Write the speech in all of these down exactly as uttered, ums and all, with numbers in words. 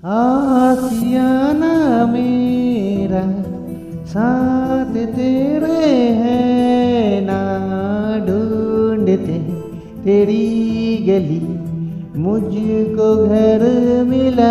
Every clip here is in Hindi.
आसियाना मेरा साथ तेरे है ना, ढूंढते तेरी गली मुझको घर मिला।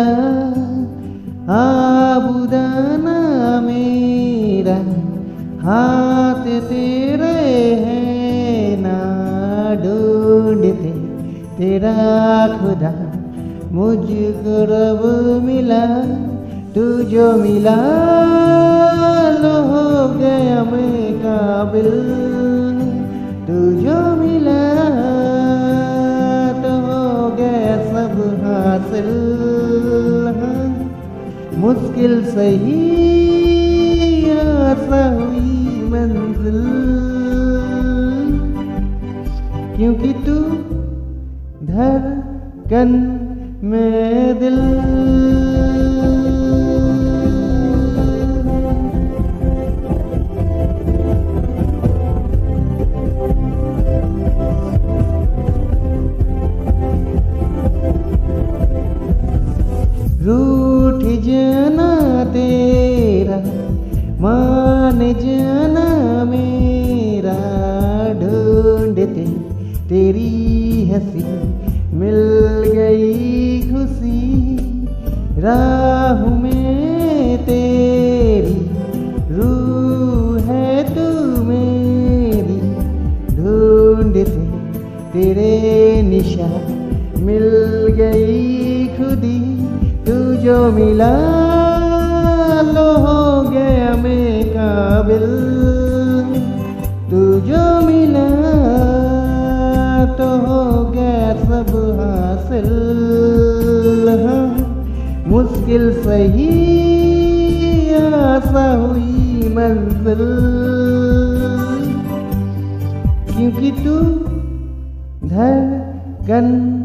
आबुदाना मेरा हाथ तेरे है ना, ढूंढते तेरा खुदा मुझको रब मिला। तू जो मिला लो हो गया मैं काबिल, तू जो मिला तो हो गया सब हासिल। मुश्किल सही आसा हुई मंजिल, क्योंकि तू धड़कन में दिल। रूठ जाना तेरा मान जाना मेरा, ढूंढते तेरी हंसी मिल गई खुशी। राह में तेरी रूह है तू मेरी, ढूंढते तेरे निशा मिल गई खुदी। तू जो मिला लो हो गया मैं काबिल, तू जो मिला तो हो गया सब हासिल। मुश्किल सही आसा हुई मंजिल, क्योंकि तू धड़कन